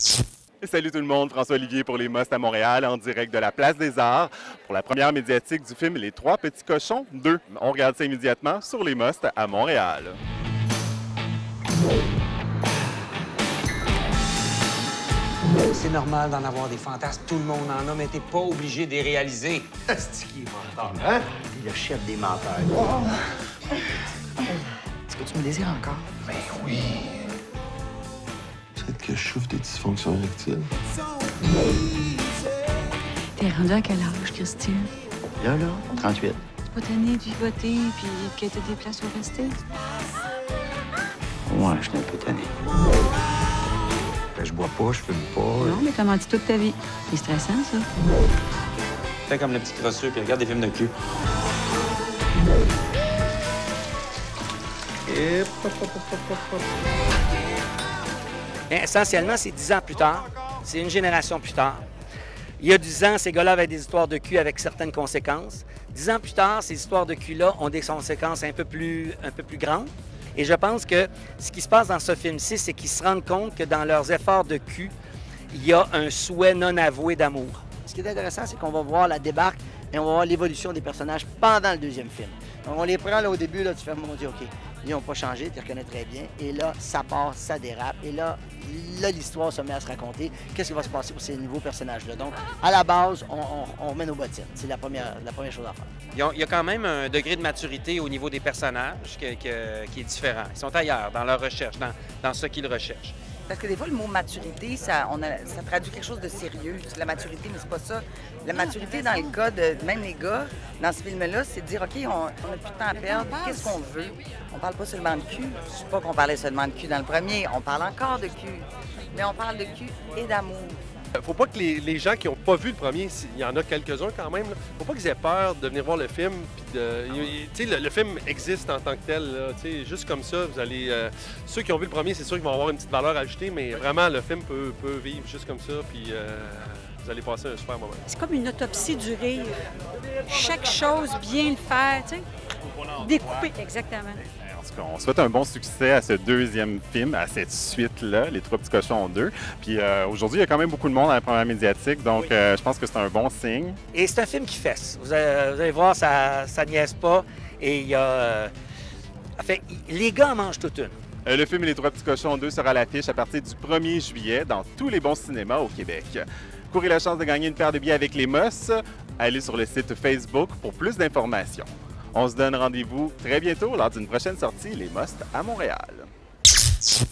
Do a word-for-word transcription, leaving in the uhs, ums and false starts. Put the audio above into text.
Salut tout le monde, François Olivier pour les Musts à Montréal, en direct de la Place des Arts, pour la première médiatique du film Les Trois Petits Cochons deux. On regarde ça immédiatement sur les Musts à Montréal. C'est normal d'en avoir des fantasmes, tout le monde en a, mais t'es pas obligé de les réaliser. C'est qui est menteur, hein? Il est le chef des menteurs. Oh. Est-ce que tu me désires encore? Ben oui. Peut-être que je souffre de dysfonction érectile. T'es rendu à quel âge, Christine? Là, là, trente-huit. T'es pas tanné de vivoter puis que t'as des places au resté? Ouais, je suis un peu tanné. Ben, je bois pas, je fume pas. Non, mais t'as menti toute ta vie. C'est stressant, ça. Fais comme le petit crosseux puis regarde des films de cul. Et... Pop, pop, pop, pop, pop. Bien, essentiellement, c'est dix ans plus tard. C'est une génération plus tard. Il y a dix ans, ces gars-là avaient des histoires de cul avec certaines conséquences. Dix ans plus tard, ces histoires de cul-là ont des conséquences un peu plus, un peu plus grandes. Et je pense que ce qui se passe dans ce film-ci, c'est qu'ils se rendent compte que dans leurs efforts de cul, il y a un souhait non avoué d'amour. Ce qui est intéressant, c'est qu'on va voir la débarque et on va voir l'évolution des personnages pendant le deuxième film. Donc, on les prend là au début, là, tu fais, mon Dieu, OK, ils n'ont pas changé, tu les reconnais très bien. Et là, ça part, ça dérape. Et là, là l'histoire se met à se raconter. Qu'est-ce qui va se passer pour ces nouveaux personnages-là? Donc, à la base, on, on, on remet nos bottines. C'est la première, la première chose à faire. Il y a quand même un degré de maturité au niveau des personnages que, que, qui est différent. Ils sont ailleurs dans leur recherche, dans, dans ce qu'ils recherchent. Parce que des fois, le mot maturité, ça, on a, ça traduit quelque chose de sérieux. C'est la maturité, mais c'est pas ça. La maturité, dans le cas de même les gars, dans ce film-là, c'est de dire, OK, on n'a plus de temps à perdre, qu'est-ce qu'on veut? On parle pas seulement de cul. Je sais pas qu'on parlait seulement de cul dans le premier, on parle encore de cul. Mais on parle de cul et d'amour. Faut pas que les, les gens qui n'ont pas vu le premier, il y en a quelques-uns quand même, là, faut pas qu'ils aient peur de venir voir le film. Puis de, y, le, le film existe en tant que tel. Là, juste comme ça, vous allez. Euh, ceux qui ont vu le premier, c'est sûr qu'ils vont avoir une petite valeur ajoutée, mais vraiment, le film peut, peut vivre juste comme ça. Puis euh, vous allez passer un super moment. C'est comme une autopsie du rire. Chaque chose, bien le faire, tu sais. Découper, exactement. On souhaite un bon succès à ce deuxième film, à cette suite-là, Les Trois Petits Cochons deux. Puis euh, aujourd'hui, il y a quand même beaucoup de monde à la première médiatique, donc oui. euh, je pense que c'est un bon signe. Et c'est un film qui fesse. Vous allez, vous allez voir, ça ne niaise pas. Et il y a... Euh, enfin, les gars en mangent toute une. Euh, le film Les Trois Petits Cochons deux sera à l'affiche à partir du premier juillet dans tous les bons cinémas au Québec. Courez la chance de gagner une paire de billets avec les Musts. Allez sur le site Facebook pour plus d'informations. On se donne rendez-vous très bientôt lors d'une prochaine sortie Les Musts à Montréal.